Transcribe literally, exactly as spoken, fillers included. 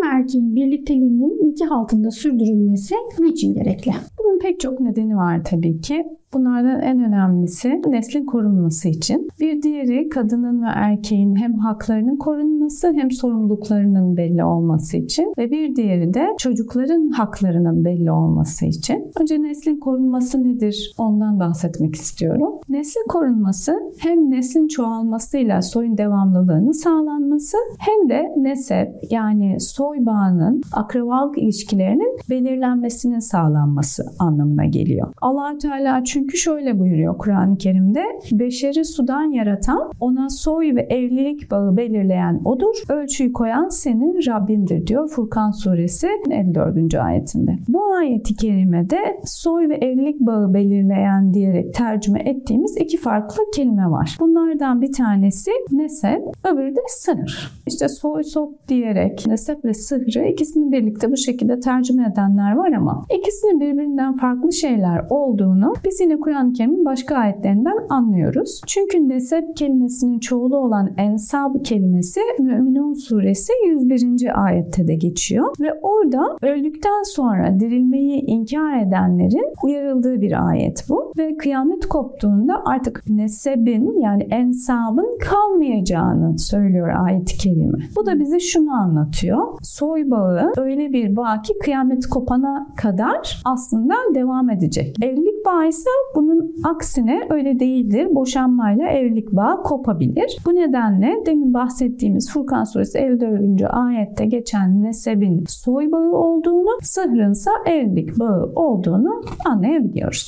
erkeğin birlikteliğinin nikah altında sürdürülmesi niçin gerekli? Bunun pek çok nedeni var tabii ki. Bunlardan en önemlisi neslin korunması için. Bir diğeri kadının ve erkeğin hem haklarının korunması hem sorumluluklarının belli olması için. Ve bir diğeri de çocukların haklarının belli olması için. Önce neslin korunması nedir? Ondan bahsetmek istiyorum. Neslin korunması hem neslin çoğalmasıyla soyun devamlılığının sağlanması hem de nesep yani soy bağının akrabalık ilişkilerinin belirlenmesinin sağlanması anlamına geliyor. Allah Teala çünkü şöyle buyuruyor Kur'an-ı Kerim'de: beşeri sudan yaratan, ona soy ve evlilik bağı belirleyen odur. Ölçüyü koyan senin Rabbindir diyor Furkan suresi elli dördüncü ayetinde. Bu ayeti kerimede soy ve evlilik bağı belirleyen diyerek tercüme ettiğimiz iki farklı kelime var. Bunlardan bir tanesi nesep, öbürü de sır. İşte soy sop diyerek nesep ve sıhrı ikisini birlikte bu şekilde tercüme edenler var ama ikisinin birbirinden farklı şeyler olduğunu biz yine Kur'an-ı Kerim'in başka ayetlerinden anlıyoruz. Çünkü nesep kelimesinin çoğulu olan ensab kelimesi Mü'minun suresi yüz birinci ayette de geçiyor ve orada öldükten sonra dirilmeyi inkar edenlerin uyarıldığı bir ayet bu ve kıyamet koptuğunda artık nesebin yani ensabın kalmayacağını söylüyor ayet-i kerime. Bu da bize şunu anlatıyor: soy bağı öyle bir bağ ki kıyamet kopana kadar aslında devam edecek. Evlilik bağı ise bunun aksine öyle değildir. Boşanmayla evlilik bağı kopabilir. Bu nedenle demin bahsettiğimiz Furkan suresi elli dördüncü ayette geçen nesebin soy bağı olduğunu, sıhrınsa evlilik bağı olduğunu anlayabiliyoruz.